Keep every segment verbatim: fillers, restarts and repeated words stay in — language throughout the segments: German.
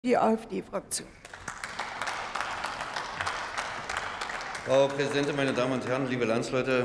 Die AfD-Fraktion. Frau Präsidentin, meine Damen und Herren, liebe Landsleute!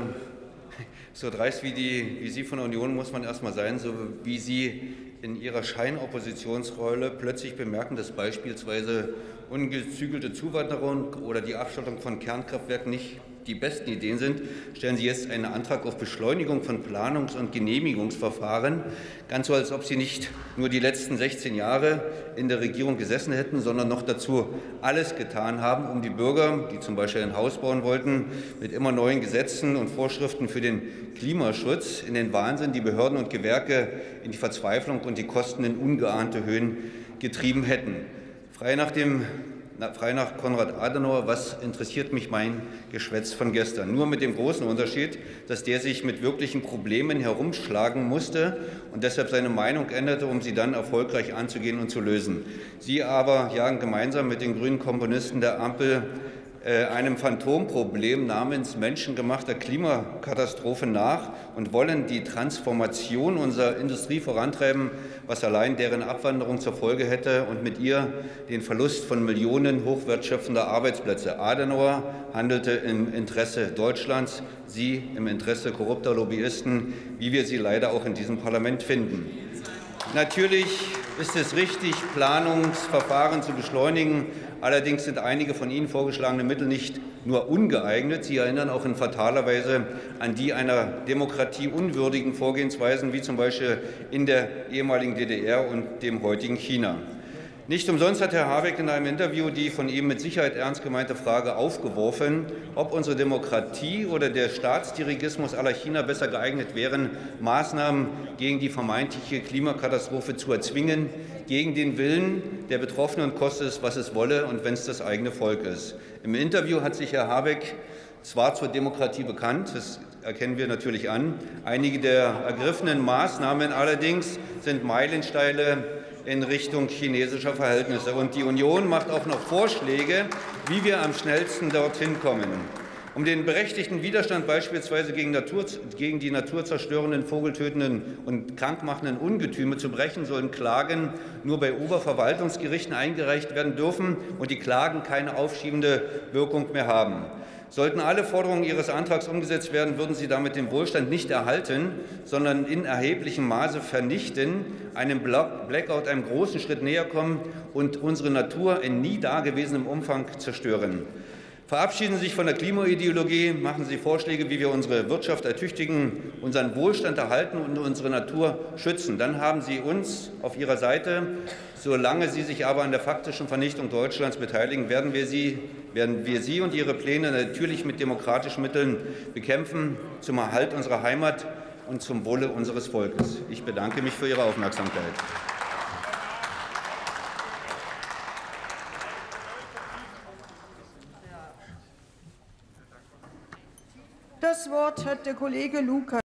So dreist wie, die, wie Sie von der Union muss man erst mal sein, so wie Sie in Ihrer Scheinoppositionsrolle plötzlich bemerken, dass beispielsweise ungezügelte Zuwanderung oder die Abschottung von Kernkraftwerken nicht die besten Ideen sind, stellen Sie jetzt einen Antrag auf Beschleunigung von Planungs- und Genehmigungsverfahren, ganz so, als ob Sie nicht nur die letzten sechzehn Jahre in der Regierung gesessen hätten, sondern noch dazu alles getan haben, um die Bürger, die zum Beispiel ein Haus bauen wollten, mit immer neuen Gesetzen und Vorschriften für den Klimaschutz in den Wahnsinn, die Behörden und Gewerke in die Verzweiflung und die Kosten in ungeahnte Höhen getrieben hätten. Frei nach dem Frei nach Konrad Adenauer, was interessiert mich mein Geschwätz von gestern? Nur mit dem großen Unterschied, dass der sich mit wirklichen Problemen herumschlagen musste und deshalb seine Meinung änderte, um sie dann erfolgreich anzugehen und zu lösen. Sie aber jagen gemeinsam mit den grünen Komponisten der Ampel einem Phantomproblem namens menschengemachter Klimakatastrophe nach und wollen die Transformation unserer Industrie vorantreiben, was allein deren Abwanderung zur Folge hätte und mit ihr den Verlust von Millionen hochwertschöpfender Arbeitsplätze. Adenauer handelte im Interesse Deutschlands, Sie im Interesse korrupter Lobbyisten, wie wir sie leider auch in diesem Parlament finden. Natürlich ist es richtig, Planungsverfahren zu beschleunigen. Allerdings sind einige von Ihnen vorgeschlagene Mittel nicht nur ungeeignet, sie erinnern auch in fataler Weise an die einer Demokratie unwürdigen Vorgehensweisen, wie zum Beispiel in der ehemaligen D D R und dem heutigen China. Nicht umsonst hat Herr Habeck in einem Interview die von ihm mit Sicherheit ernst gemeinte Frage aufgeworfen, ob unsere Demokratie oder der Staatsdirigismus à la China besser geeignet wären, Maßnahmen gegen die vermeintliche Klimakatastrophe zu erzwingen, gegen den Willen der Betroffenen, koste es, was es wolle, und wenn es das eigene Volk ist. Im Interview hat sich Herr Habeck zwar zur Demokratie bekannt, das erkennen wir natürlich an, einige der ergriffenen Maßnahmen allerdings sind Meilensteine in Richtung chinesischer Verhältnisse. Und die Union macht auch noch Vorschläge, wie wir am schnellsten dorthin kommen. Um den berechtigten Widerstand beispielsweise gegen, Natur, gegen die naturzerstörenden, vogeltötenden und krankmachenden Ungetüme zu brechen, sollen Klagen nur bei Oberverwaltungsgerichten eingereicht werden dürfen und die Klagen keine aufschiebende Wirkung mehr haben. Sollten alle Forderungen Ihres Antrags umgesetzt werden, würden Sie damit den Wohlstand nicht erhalten, sondern in erheblichem Maße vernichten, einem Blackout einem großen Schritt näher kommen und unsere Natur in nie dagewesenem Umfang zerstören. Verabschieden Sie sich von der Klimaideologie, machen Sie Vorschläge, wie wir unsere Wirtschaft ertüchtigen, unseren Wohlstand erhalten und unsere Natur schützen. Dann haben Sie uns auf Ihrer Seite. Solange Sie sich aber an der faktischen Vernichtung Deutschlands beteiligen, werden wir Sie, werden wir Sie und Ihre Pläne natürlich mit demokratischen Mitteln bekämpfen, zum Erhalt unserer Heimat und zum Wohle unseres Volkes. Ich bedanke mich für Ihre Aufmerksamkeit. Das Wort hat der Kollege Lukas.